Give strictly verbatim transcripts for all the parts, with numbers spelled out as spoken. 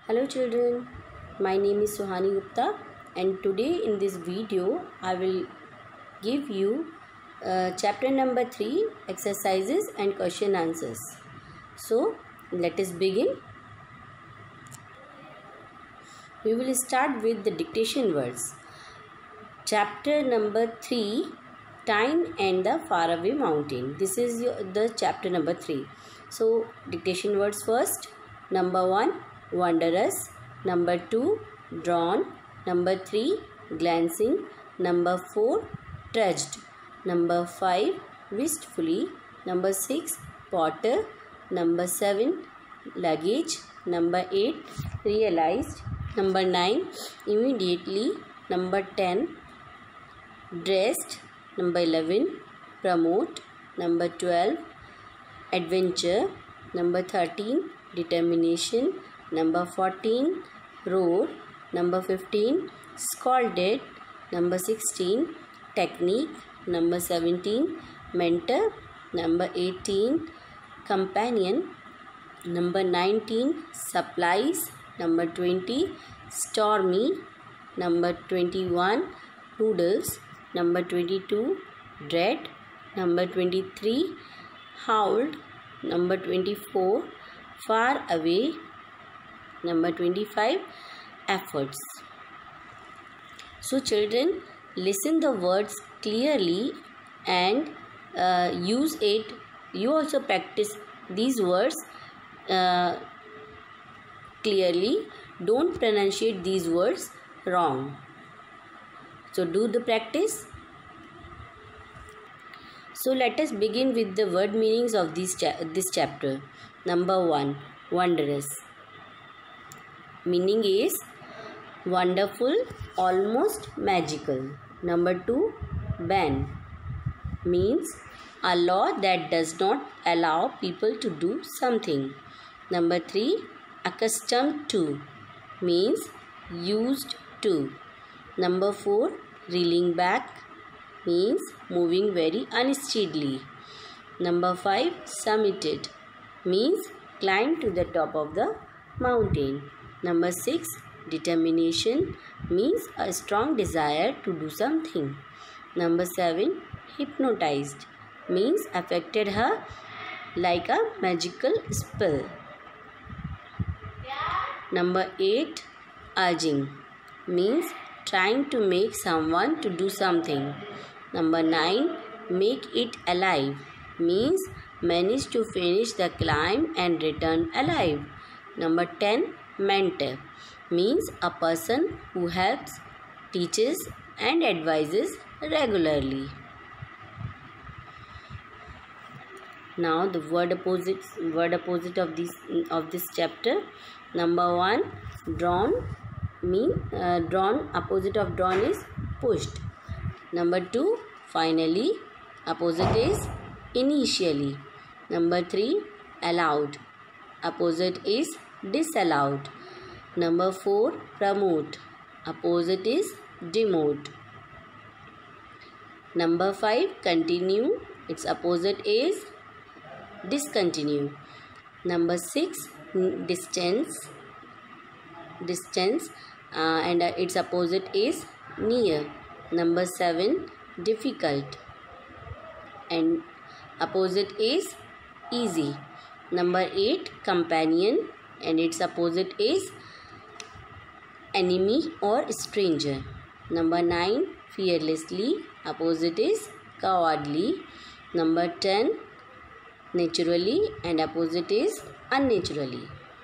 Hello children, my name is Suhani Gupta and today in this video I will give you uh, chapter number three, exercises and question answers. So let us begin. We will start with the dictation words. Chapter number three, Time and the Faraway Mountain. This is your, the chapter number three. So dictation words first. Number one, wondrous. Number two, drawn. Number three, glancing. Number four, trudged. Number five, wistfully. Number six, potter. Number seven, luggage. Number eight, realized. Number nine, immediately. Number ten, dressed. Number eleven, promote. Number twelve, adventure. Number thirteen, determination. Number fourteen, roar. Number fifteen, scalded. Number sixteen, technique. Number seventeen, mentor. Number eighteen, companion. Number nineteen, supplies. Number twenty, stormy. Number twenty-one, poodles. Number twenty-two, dread. Number twenty-three, howled. Number twenty-four, far away. Number twenty-five, efforts. So children, listen the words clearly and uh, use it. You also practice these words uh, clearly. Don't pronunciate these words wrong. So do the practice. So let us begin with the word meanings of this, cha this chapter. Number one, wondrous. Meaning is wonderful, almost magical. Number two, ban. Means a law that does not allow people to do something. Number three, accustomed to. Means used to. Number four, reeling back. Means moving very unsteadily. Number five, summited. Means climb to the top of the mountain. Number six, determination. Means a strong desire to do something. Number seven, hypnotized. Means affected her like a magical spell. Number eight, urging. Means trying to make someone to do something. Number nine, make it alive. Means manage to finish the climb and return alive. Number ten, mentor. Means a person who helps, teaches and advises regularly. Now the word opposite word opposite of this of this chapter. Number one, drawn. Mean uh, drawn, opposite of drawn is pushed. Number two, finally. Opposite is initially. Number three, allowed. Opposite is disallowed. Number four, promote. Opposite is demote. Number five, continue. Its opposite is discontinue. Number six, distance. Distance uh, and uh, its opposite is near. Number seven, difficult and opposite is easy. Number eight, companion and its opposite is enemy or stranger. Number nine, fearlessly. Opposite is cowardly. Number ten, naturally and opposite is unnaturally.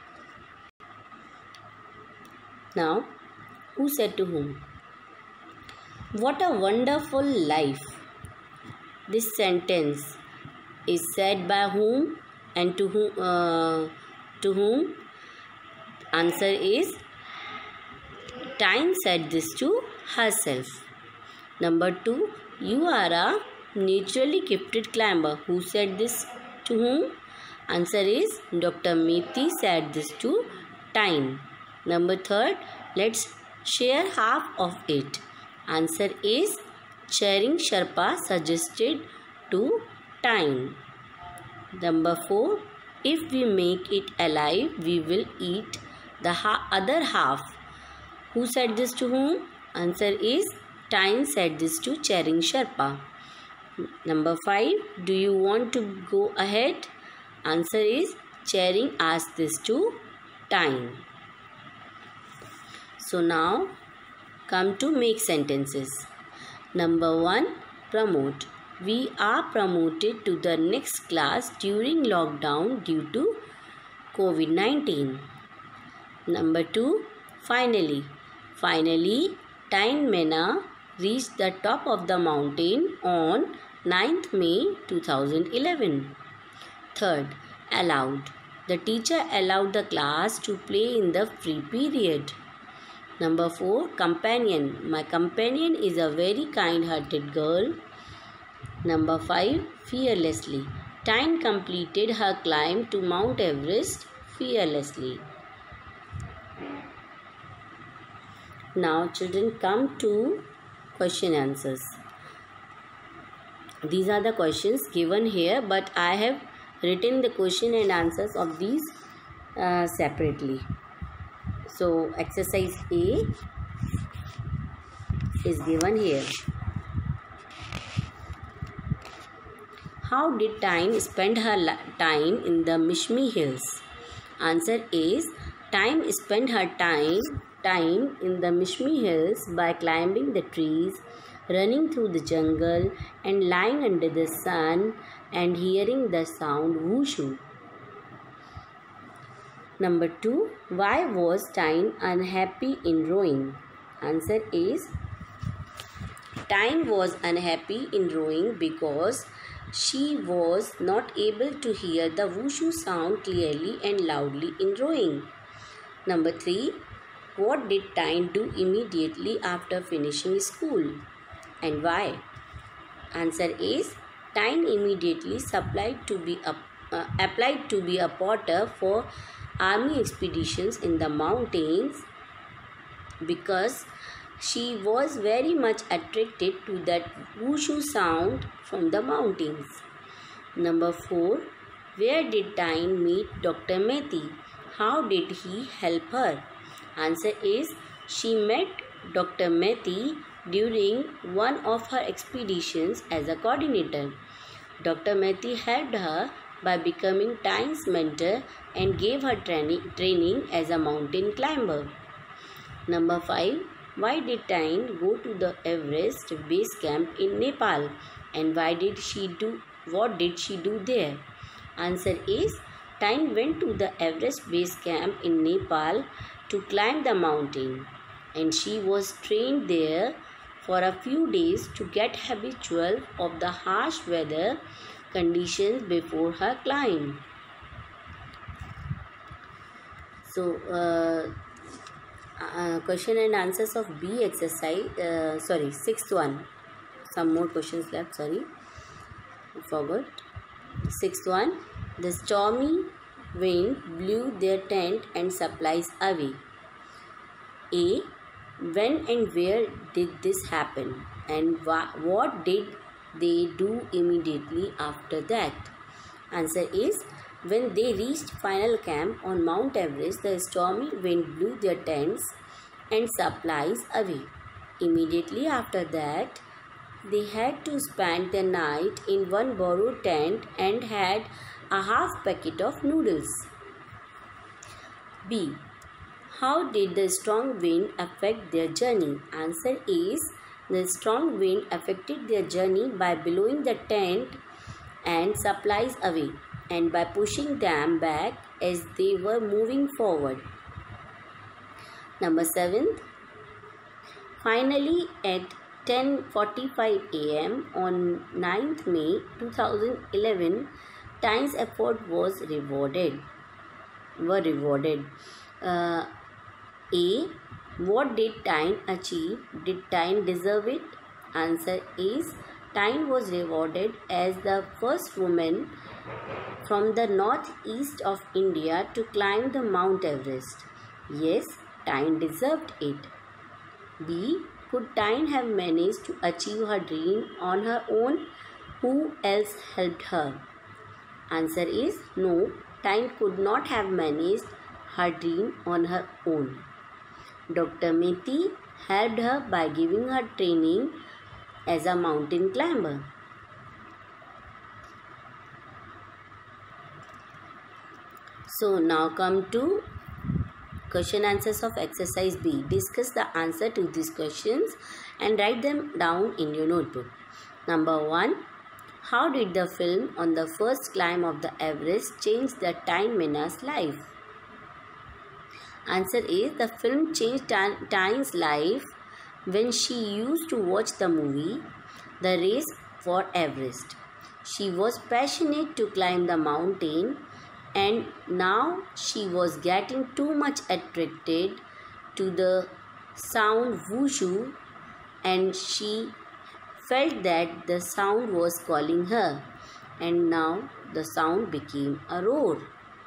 Now, who said to whom? What a wonderful life. This sentence is said by whom and to whom? Uh, to whom? Answer is Time said this to herself. Number two, you are a naturally gifted climber. Who said this to whom? Answer is Doctor Methi said this to Time. Number third, let's share half of it. Answer is Charing Sherpa suggested to Time. Number four, if we make it alive, we will eat the ha- other half. Who said this to whom? Answer is Tyne said this to Charing Sherpa. Number five. Do you want to go ahead? Answer is Charing asked this to Tyne. So now come to make sentences. Number one. Promote. We are promoted to the next class during lockdown due to COVID nineteen. Number two. Finally. Finally, Tyne Manor reached the top of the mountain on ninth May two thousand eleven. Third. Allowed. The teacher allowed the class to play in the free period. Number four. Companion. My companion is a very kind-hearted girl. Number five. Fearlessly. Tyne completed her climb to Mount Everest fearlessly. Now children, come to question answers. These are the questions given here, but I have written the question and answers of these uh, separately. So exercise A is given here. How did Tyne spend her time in the Mishmi Hills? Answer is Tyne spent her time time in the Mishmi Hills by climbing the trees, running through the jungle, and lying under the sun and hearing the sound whooshu. Number two. Why was Tyne unhappy in rowing? Answer is Tyne was unhappy in rowing because she was not able to hear the whooshu sound clearly and loudly in rowing. Number three. What did Tyne do immediately after finishing school and why? Answer is Tyne immediately supplied to be a, uh, applied to be a potter for army expeditions in the mountains because she was very much attracted to that whooshu sound from the mountains. Number four. Where did Tyne meet Doctor Methi? How did he help her? Answer is she met Doctor Methi during one of her expeditions as a coordinator. Doctor Methi helped her by becoming Tyne's mentor and gave her training, training as a mountain climber. Number five. Why did Tyne go to the Everest base camp in Nepal and why did she do what did she do there? Answer is Tyne went to the Everest base camp in Nepal to climb the mountain and she was trained there for a few days to get habitual of the harsh weather conditions before her climb. So uh, uh, question and answers of B exercise, uh, sorry, sixth one. Some more questions left, sorry, I forgot. Sixth one. The stormy wind blew their tent and supplies away. A. When and where did this happen and what did they do immediately after that? Answer is when they reached final camp on Mount Everest, the stormy wind blew their tents and supplies away. Immediately after that, they had to spend the night in one borrowed tent and had a half packet of noodles. B. How did the strong wind affect their journey? Answer is the strong wind affected their journey by blowing the tent and supplies away and by pushing them back as they were moving forward. Number seven. Finally, at ten forty-five a m on ninth May two thousand eleven, Tyne's effort was rewarded. Were rewarded. Uh, A. What did Tyne achieve? Did Tyne deserve it? Answer is Tyne was rewarded as the first woman from the northeast of India to climb the Mount Everest. Yes, Tyne deserved it. B. Could Tyne have managed to achieve her dream on her own? Who else helped her? Answer is no, Tyne could not have managed her dream on her own. Doctor Methi helped her by giving her training as a mountain climber. So now come to question answers of exercise B. Discuss the answer to these questions and write them down in your notebook. Number one. How did the film on the first climb of the Everest change the Tyne Minna's life? Answer is, the film changed Tyne's life when she used to watch the movie The Race for Everest. She was passionate to climb the mountain, and now she was getting too much attracted to the sound whoosoo, and she felt that the sound was calling her, and now the sound became a roar.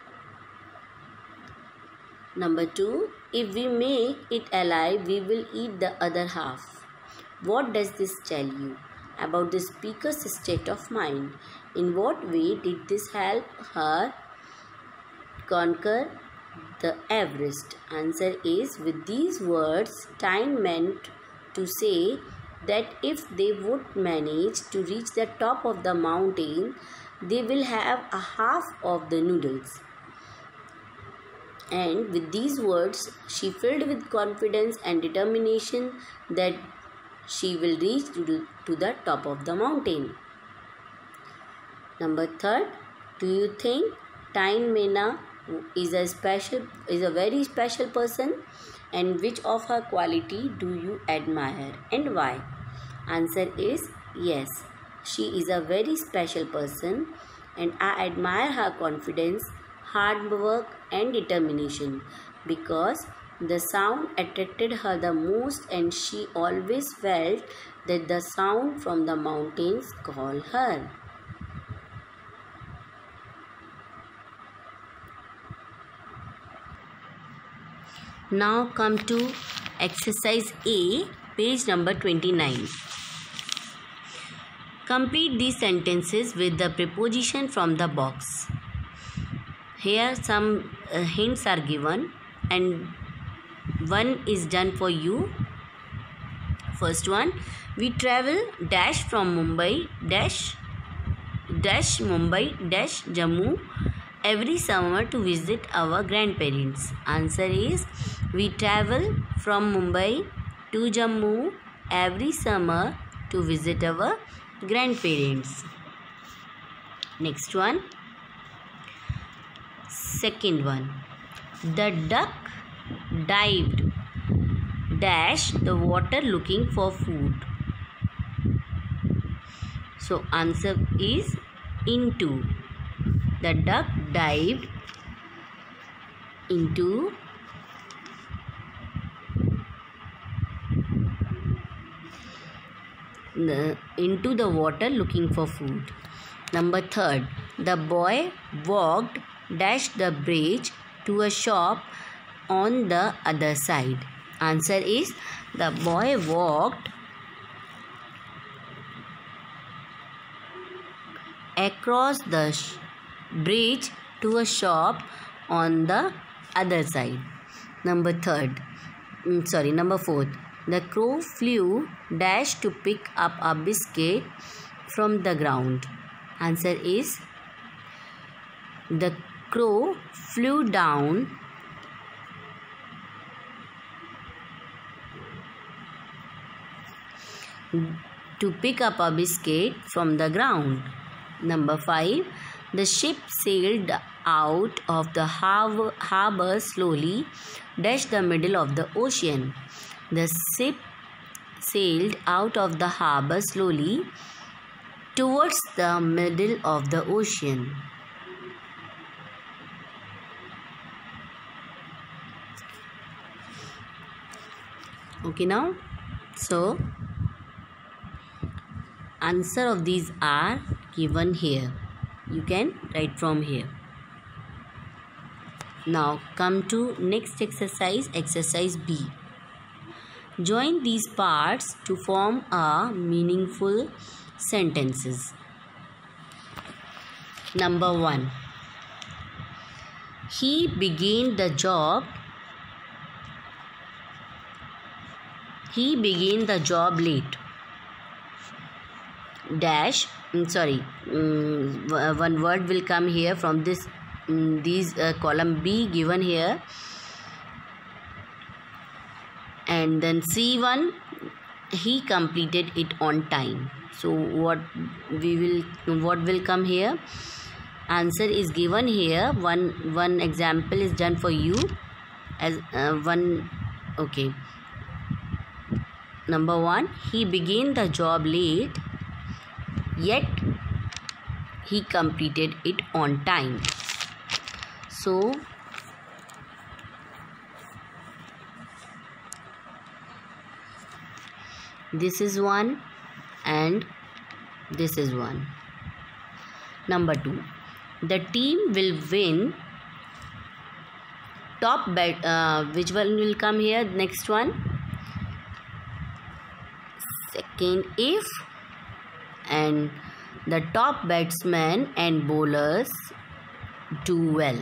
Number two, if we make it alive, we will eat the other half. What does this tell you about the speaker's state of mind? In what way did this help her conquer the Everest? Answer is, with these words, Tyne meant to say that if they would manage to reach the top of the mountain, they will have a half of the noodles. And with these words, she filled with confidence and determination that she will reach to, to the top of the mountain. Number third, do you think Tyne Minna is a special, is a very special person? And which of her quality do you admire and why? Answer is yes. She is a very special person, and I admire her confidence, hard work and determination, because the sound attracted her the most, and she always felt that the sound from the mountains called her. Now come to exercise A, page number twenty-nine. Complete these sentences with the preposition from the box. Here some uh, hints are given, and one is done for you. First one, we travel dash from Mumbai dash dash Mumbai dash Jammu every summer to visit our grandparents. Answer is, we travel from Mumbai to Jammu every summer to visit our grandparents. Next one. Second one. The duck dived dash the water looking for food. So answer is into. The duck dived into the, into the water looking for food. Number third, the boy walked dash the bridge to a shop on the other side. Answer is, the boy walked across the bridge to a shop on the other side. Number third, sorry, number fourth, the crow flew dash to pick up a biscuit from the ground. Answer is, the crow flew down to pick up a biscuit from the ground. Number five, the ship sailed out of the harbor, harbor slowly dash the middle of the ocean. The ship sailed out of the harbor slowly towards the middle of the ocean. Okay, now, so answer of these are given here. You can write from here. Now come to next exercise, exercise B. Join these parts to form a meaningful sentences. Number one. He began the job. He began the job late. Dash. Sorry. Um, one word will come here from this. Um, these uh, column B given here. And then C one. He completed it on time. So what we will what will come here? Answer is given here. One one example is done for you as uh, one. Okay. Number one, he began the job late, yet he completed it on time. So this is one and this is one. Number two, the team will win. Top bet. Uh, which one will come here? Next one. Second, if and the top batsmen and bowlers do well.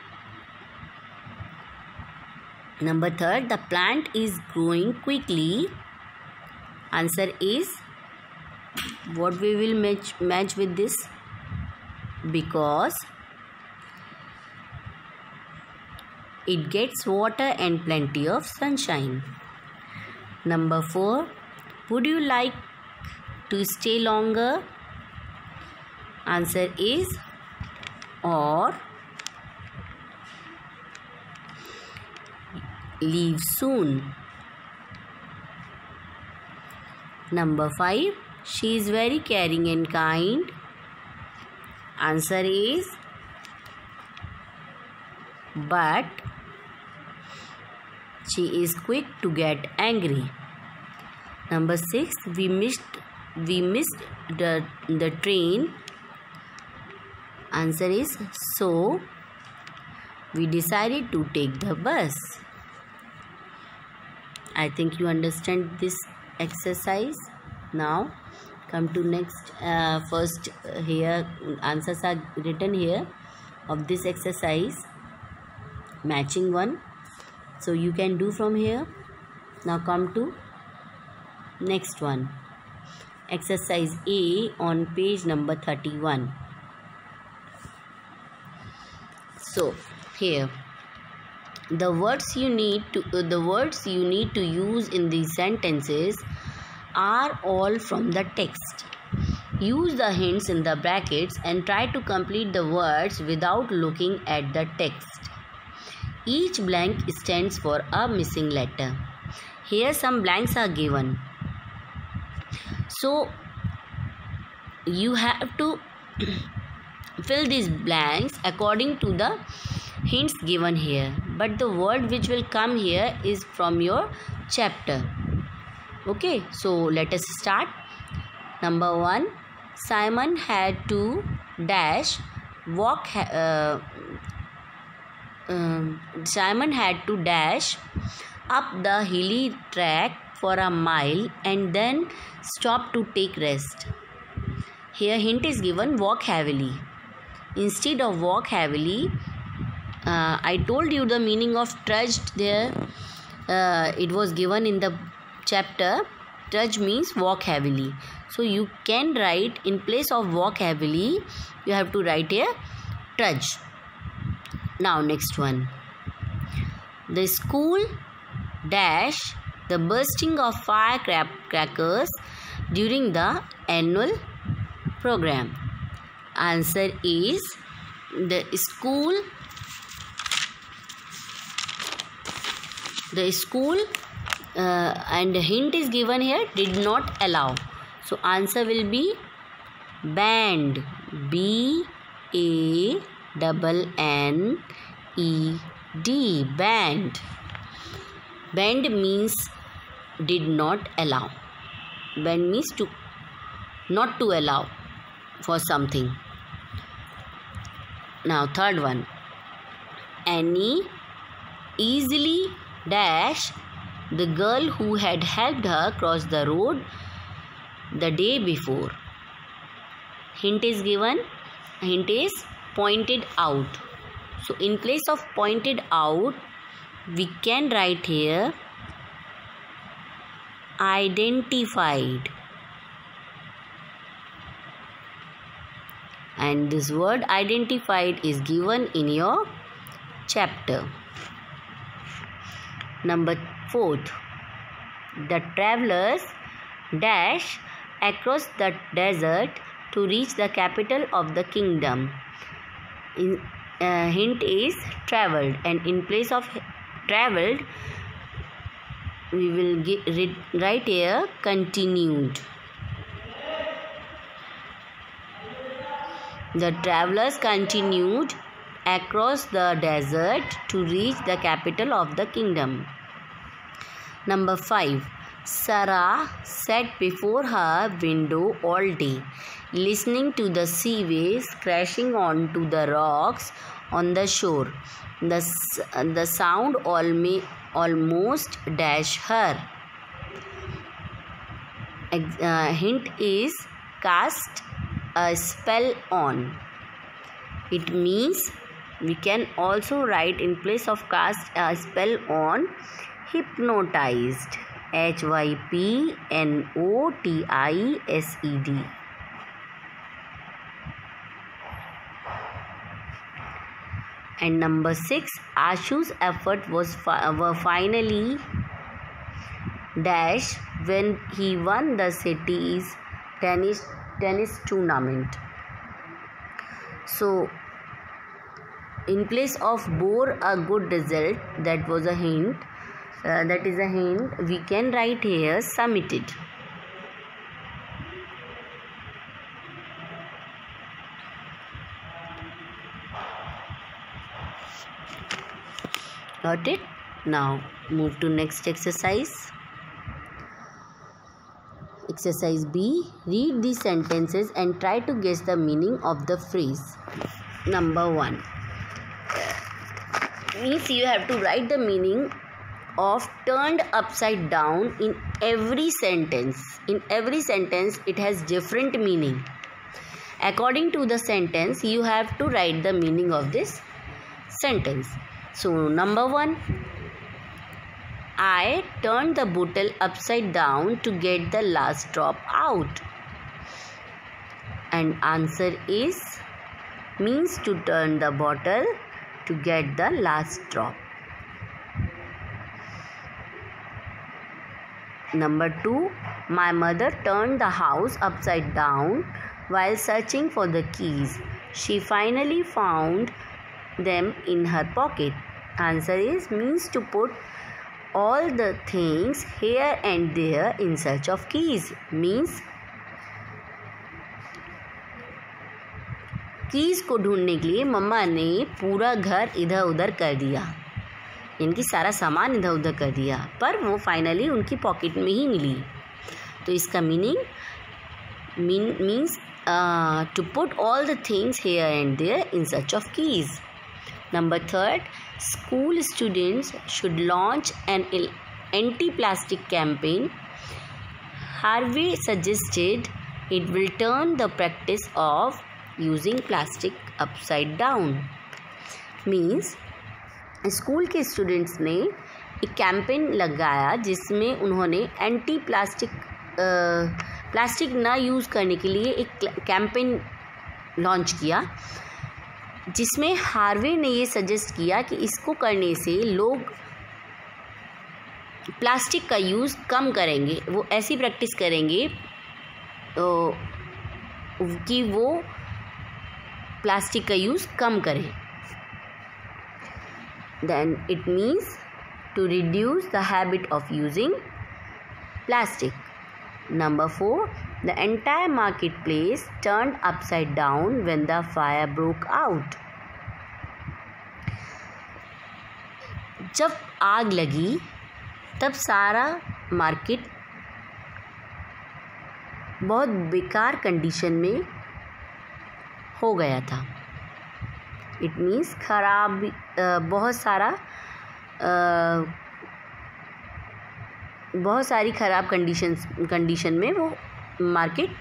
Number third, the plant is growing quickly. Answer is what we will match match with this, because it gets water and plenty of sunshine. Number four, would you like to stay longer? Answer is or leave soon. Number five, she is very caring and kind. Answer is but she is quick to get angry. Number six, we missed we missed the the train. Answer is so we decided to take the bus. I think you understand this exercise. Now come to next. Uh, first uh, here answers are written here of this exercise, matching one. So you can do from here. Now come to next one, exercise A on page number thirty-one. So here the words you need to uh, the words you need to use in these sentences are all from the text. Use the hints in the brackets and try to complete the words without looking at the text. Each blank stands for a missing letter. Here some blanks are given. So you have to fill these blanks according to the hints given here. But the word which will come here is from your chapter. Okay, so let us start. Number one, Simon had to dash walk. Uh, uh, Simon had to dash up the hilly track for a mile and then stop to take rest. Here hint is given, walk heavily. Instead of walk heavily, uh, I told you the meaning of trudged there. Uh, it was given in the chapter. Trudge means walk heavily. So you can write in place of walk heavily, you have to write here trudge. Now next one. The school dash the bursting of firecrackers during the annual program. Answer is the school the school uh, and the hint is given here, did not allow. So answer will be band. B A double N E D, band. Band means did not allow. Band means to not to allow for something. Now third one. Annie easily dash the girl who had helped her cross the road the day before. Hint is given. Hint is pointed out. So in place of pointed out, we can write here identified. And this word identified is given in your chapter. Number fourth, the travelers dash across the desert to reach the capital of the kingdom. In, uh, hint is traveled, and in place of traveled, we will get, read, write here continued. The travelers continued across the desert to reach the capital of the kingdom. Number five, Sarah sat before her window all day, listening to the sea waves crashing onto the rocks on the shore. The, the sound alme, almost dashed her. Uh, hint is cast a spell on. It means we can also write in place of cast a spell on, hypnotized. H Y P N O T I S E D. And number six, Ashu's effort was fi- were finally dashed when he won the city's tennis tennis tournament. So in place of bore a good result, that was a hint. Uh, that is a hint. We can write here submitted. Got it? Now move to next exercise. Exercise B. Read these sentences and try to guess the meaning of the phrase. Number one. Means you have to write the meaning of turned upside down in every sentence. In every sentence, it has different meaning. According to the sentence, you have to write the meaning of this sentence. So, number one, I turned the bottle upside down to get the last drop out. And answer is means to turn the bottle to get the last drop. Number two, my mother turned the house upside down while searching for the keys. She finally found them in her pocket. Answer is means to put all the things here and there in search of keys. Means keys को ढूंढने के लिए मम्मा ने पूरा घर इधर उधर कर दिया, इनकी सारा सामान इधर उधर कर दिया, पर वो फाइनली उनकी पॉकेट में ही मिली. तो इसका meaning means to put all the things here and there in search of keys. Number third, school students should launch an anti plastic campaign. Harvey suggested it will turn the practice of using plastic upside down. Means school के students ने एक campaign लगाया जिसमें उन्होंने anti plastic plastic ना use करने के लिए एक कैंपेन लॉन्च किया, जिसमें हार्वे ने ये सजेस्ट किया कि इसको करने से लोग प्लास्टिक का यूज़ कम करेंगे. वो ऐसी प्रैक्टिस करेंगे तो कि वो प्लास्टिक का यूज़ कम करें. Then it means to reduce the habit of using plastic. Number four, the entire marketplace turned upside down when the fire broke out. जब आग लगी तब सारा मार्केट बहुत बेकार कंडीशन में हो गया था. इट मीन्स खराब, बहुत सारा बहुत सारी ख़राब कंडीशन कंडीशन में वो मार्केट,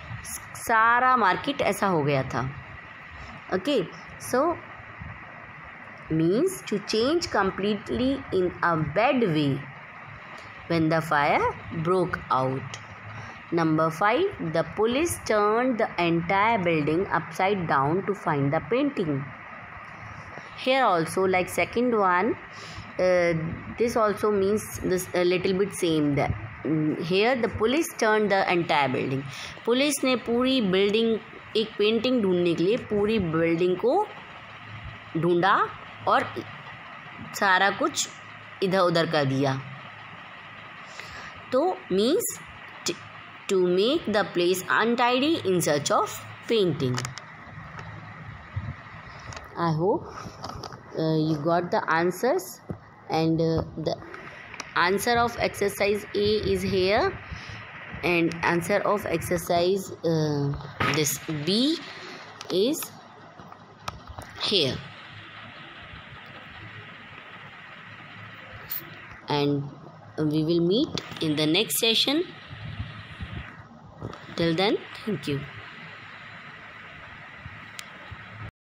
सारा मार्केट ऐसा हो गया था. Okay, so means to change completely in a bad way when the fire broke out. Number five, the police turned the entire building upside down to find the painting. Here also, like second one, uh, this also means this a little bit same. That here the police turned the entire building. Police ने पूरी building, एक painting ढूंढने के लिए पूरी building को ढूंढा और सारा कुछ इधर उधर कर दिया. तो means to make the place untidy in search of painting. I hope uh, you got the answers, and uh, the answer of exercise A is here, and answer of exercise uh, this B is here. And we will meet in the next session. Till then, thank you.